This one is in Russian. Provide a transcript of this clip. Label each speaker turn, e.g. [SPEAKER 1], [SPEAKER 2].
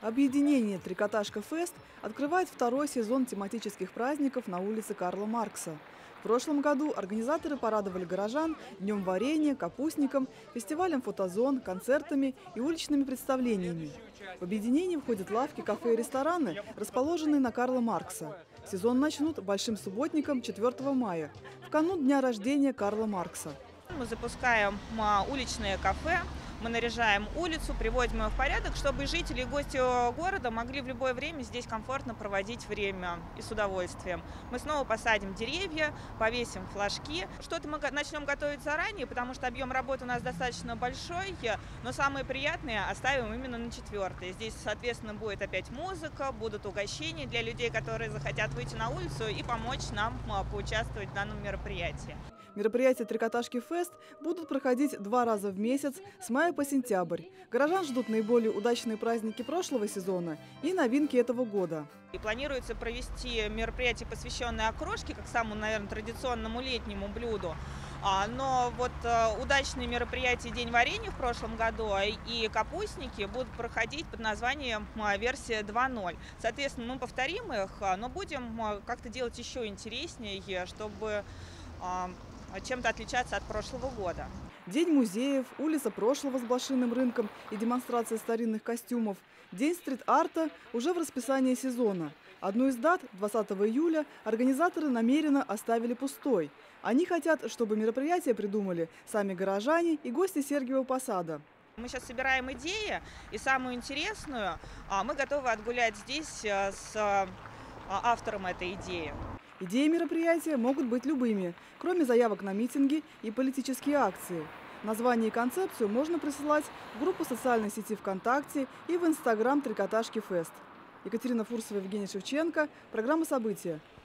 [SPEAKER 1] Объединение «Трикотажка Фест» открывает второй сезон тематических праздников на улице Карла Маркса. В прошлом году организаторы порадовали горожан Днем варенья, капустником, фестивалем «Фотозон», концертами и уличными представлениями. В объединение входят лавки, кафе и рестораны, расположенные на Карла Маркса. Сезон начнут большим субботником 4 мая, в канун дня рождения Карла Маркса.
[SPEAKER 2] Мы запускаем уличное кафе. Мы наряжаем улицу, приводим ее в порядок, чтобы жители и гости города могли в любое время здесь комфортно проводить время и с удовольствием. Мы снова посадим деревья, повесим флажки. Что-то мы начнем готовить заранее, потому что объем работы у нас достаточно большой, но самые приятные оставим именно на 4. Здесь, соответственно, будет опять музыка, будут угощения для людей, которые захотят выйти на улицу и помочь нам поучаствовать в данном мероприятии.
[SPEAKER 1] Мероприятия «Трикотажки Фест» будут проходить 2 раза в месяц с мая по сентябрь. Горожан ждут наиболее удачные праздники прошлого сезона и новинки этого года.
[SPEAKER 2] И планируется провести мероприятие, посвященное окрошке, как самому, наверное, традиционному летнему блюду. Но вот удачные мероприятия «День варенья» в прошлом году и капустники будут проходить под названием версия 2.0. Соответственно, мы повторим их, но будем как-то делать еще интереснее, чтобы чем-то отличаться от прошлого года.
[SPEAKER 1] День музеев, улица прошлого с блошиным рынком и демонстрация старинных костюмов. День стрит-арта уже в расписании сезона. Одну из дат, 20 июля, организаторы намеренно оставили пустой. Они хотят, чтобы мероприятие придумали сами горожане и гости Сергиева Посада.
[SPEAKER 2] Мы сейчас собираем идеи, и самую интересную мы готовы отгулять здесь с автором этой идеи.
[SPEAKER 1] Идеи мероприятия могут быть любыми, кроме заявок на митинги и политические акции. Название и концепцию можно присылать в группу социальной сети ВКонтакте и в Инстаграм «Трикотажки Фест». Екатерина Фурсова, Евгений Шевченко. Программа «События».